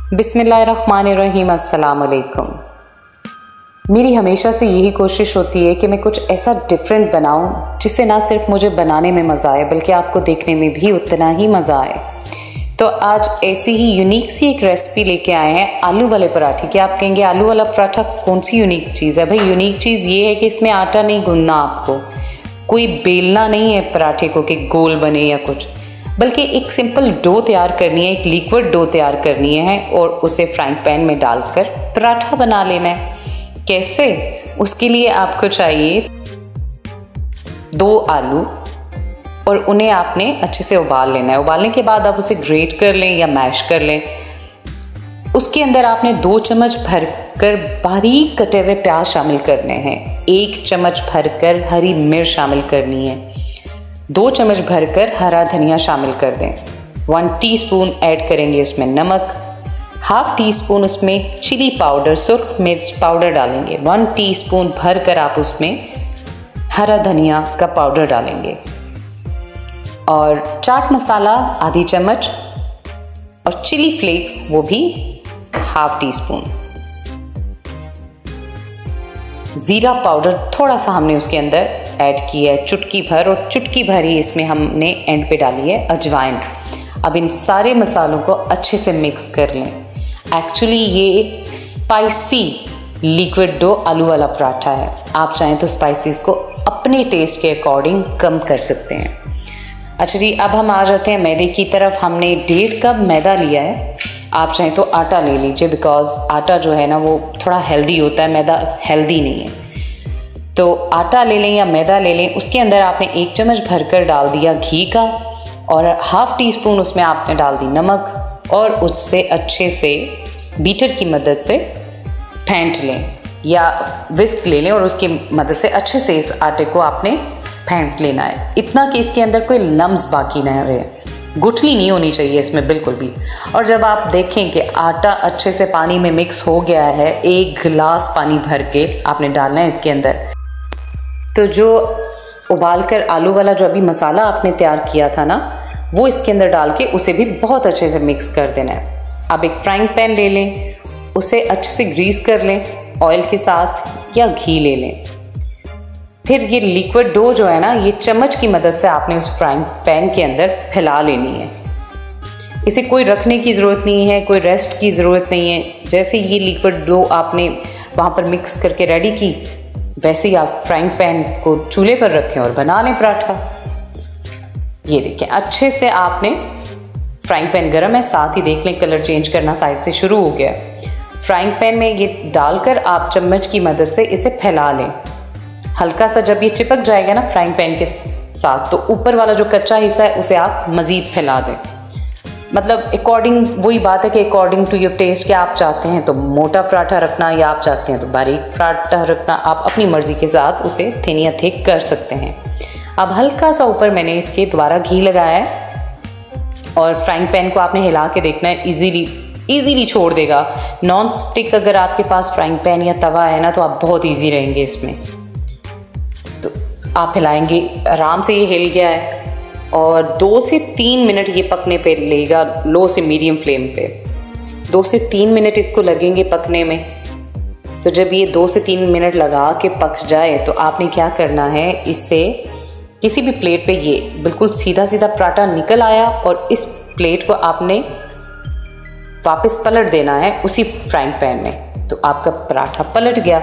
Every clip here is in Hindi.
बिस्मिल्लाहिर्रहमानिर्रहीम, अस्सलाम वालेकुम। मेरी हमेशा से यही कोशिश होती है कि मैं कुछ ऐसा डिफरेंट बनाऊं जिससे ना सिर्फ मुझे बनाने में मज़ा आए बल्कि आपको देखने में भी उतना ही मज़ा आए। तो आज ऐसी ही यूनिक सी एक रेसिपी लेके आए हैं, आलू वाले पराठे। क्या आप कहेंगे आलू वाला पराठा कौन सी यूनिक चीज़ है? भाई यूनिक चीज़ ये है कि इसमें आटा नहीं गूंदना, आपको कोई बेलना नहीं है पराठे को कि गोल बने या कुछ, बल्कि एक सिंपल डो तैयार करनी है, एक लिक्विड डो तैयार करनी है और उसे फ्राइंग पैन में डालकर पराठा बना लेना है। कैसे? उसके लिए आपको चाहिए 2 आलू और उन्हें आपने अच्छे से उबाल लेना है। उबालने के बाद आप उसे ग्रेट कर लें या मैश कर लें। उसके अंदर आपने 2 चम्मच भरकर बारीक कटे हुए प्याज शामिल करने हैं, 1 चम्मच भरकर हरी मिर्च शामिल करनी है, 2 चम्मच भरकर हरा धनिया शामिल कर दें। 1 टीस्पून ऐड करेंगे इसमें नमक, ½ टीस्पून उसमें चिली पाउडर, सुर्ख मिर्च पाउडर डालेंगे, 1 टीस्पून भरकर आप उसमें हरा धनिया का पाउडर डालेंगे और चाट मसाला ½ चम्मच और चिली फ्लेक्स वो भी ½ टीस्पून। ज़ीरा पाउडर थोड़ा सा हमने उसके अंदर ऐड किया है, चुटकी भर, और चुटकी भर ही इसमें हमने एंड पे डाली है अजवाइन। अब इन सारे मसालों को अच्छे से मिक्स कर लें। एक्चुअली ये स्पाइसी लिक्विड डो आलू वाला पराठा है। आप चाहें तो स्पाइसीज को अपने टेस्ट के अकॉर्डिंग कम कर सकते हैं। अच्छा जी, अब हम आ जाते हैं मैदे की तरफ। हमने 1.5 कप मैदा लिया है। आप चाहें तो आटा ले लीजिए, बिकॉज आटा जो है ना वो थोड़ा हेल्दी होता है, मैदा हेल्दी नहीं है। तो आटा ले लें या मैदा ले लें। उसके अंदर आपने 1 चम्मच भरकर डाल दिया घी का और ½ टीस्पून उसमें आपने डाल दी नमक और उससे अच्छे से बीटर की मदद से फेंट लें या विस्क ले लें और उसकी मदद से अच्छे से इस आटे को आपने फेंट लेना है, इतना कि इसके अंदर कोई लम्स बाकी ना रहे। गुठली नहीं होनी चाहिए इसमें बिल्कुल भी। और जब आप देखें कि आटा अच्छे से पानी में मिक्स हो गया है, 1 गिलास पानी भर के आपने डालना है इसके अंदर। तो जो उबाल कर आलू वाला जो अभी मसाला आपने तैयार किया था ना, वो इसके अंदर डाल के उसे भी बहुत अच्छे से मिक्स कर देना है। अब एक फ्राइंग पैन ले लें, उसे अच्छे से ग्रीस कर लें ऑयल के साथ या घी ले लें। फिर ये लिक्विड डो जो है ना, ये चम्मच की मदद से आपने उस फ्राइंग पैन के अंदर फैला लेनी है। इसे कोई रखने की ज़रूरत नहीं है, कोई रेस्ट की ज़रूरत नहीं है। जैसे ये लिक्विड डो आपने वहाँ पर मिक्स करके रेडी की, वैसे ही आप फ्राइंग पैन को चूल्हे पर रखें और बना लें पराठा। ये देखें, अच्छे से आपने फ्राइंग पैन गर्म है, साथ ही देख लें कलर चेंज करना साइड से शुरू हो गया। फ्राइंग पैन में ये डालकर आप चम्मच की मदद से इसे फैला लें। हल्का सा जब ये चिपक जाएगा ना फ्राइंग पैन के साथ, तो ऊपर वाला जो कच्चा हिस्सा है उसे आप मज़ीद फैला दें। मतलब अकॉर्डिंग, वही बात है कि अकॉर्डिंग टू योर टेस्ट, कि आप चाहते हैं तो मोटा पराठा रखना या आप चाहते हैं तो बारीक पराठा रखना, आप अपनी मर्ज़ी के साथ उसे थिन या थिक कर सकते हैं। अब हल्का सा ऊपर मैंने इसके दोबारा घी लगाया है और फ्राइंग पैन को आपने हिला के देखना है, ईज़िली छोड़ देगा। नॉन स्टिक अगर आपके पास फ्राइंग पैन या तवा है ना, तो आप बहुत ईजी रहेंगे इसमें। तो आप हिलाएंगे, आराम से ये हिल गया है और 2 से 3 मिनट ये पकने पे लेगा, लो से मीडियम फ्लेम पे। 2 से 3 मिनट इसको लगेंगे पकने में। तो जब ये 2 से 3 मिनट लगा के पक जाए तो आपने क्या करना है, इससे किसी भी प्लेट पे, ये बिल्कुल सीधा सीधा पराठा निकल आया और इस प्लेट को आपने वापस पलट देना है उसी फ्राइंग पैन में, तो आपका पराठा पलट गया।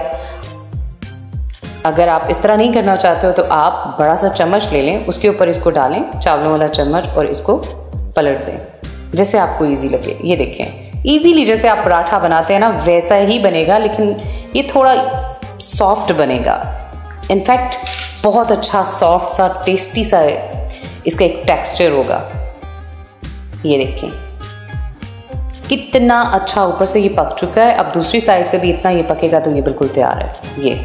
अगर आप इस तरह नहीं करना चाहते हो तो आप बड़ा सा चम्मच ले लें, उसके ऊपर इसको डालें, चावलों वाला चम्मच, और इसको पलट दें जैसे आपको इजी लगे। ये देखें, इजीली जैसे आप पराठा बनाते हैं ना वैसा ही बनेगा, लेकिन ये थोड़ा सॉफ्ट बनेगा। इनफैक्ट बहुत अच्छा सॉफ्ट सा टेस्टी सा इसका एक टेक्सचर होगा। ये देखें कितना अच्छा ऊपर से ये पक चुका है। अब दूसरी साइड से भी इतना ये पकेगा तो ये बिल्कुल तैयार है। ये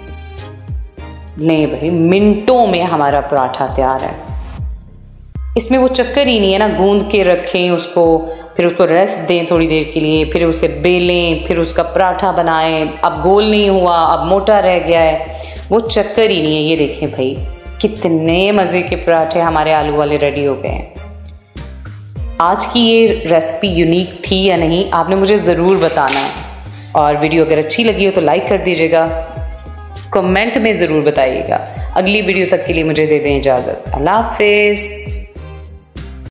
नहीं भाई, मिनटों में हमारा पराठा तैयार है। इसमें वो चक्कर ही नहीं है ना, गूंद के रखें उसको, फिर उसको रेस्ट दें थोड़ी देर के लिए, फिर उसे बेलें, फिर उसका पराठा बनाएं। अब गोल नहीं हुआ, अब मोटा रह गया है, वो चक्कर ही नहीं है। ये देखें भाई, कितने मज़े के पराठे हमारे आलू वाले रेडी हो गए हैं। आज की ये रेसिपी यूनिक थी या नहीं, आपने मुझे ज़रूर बताना है। और वीडियो अगर अच्छी लगी हो तो लाइक कर दीजिएगा, कमेंट में ज़रूर बताइएगा। अगली वीडियो तक के लिए मुझे दे दें इजाज़त। अल्लाह हाफिज़।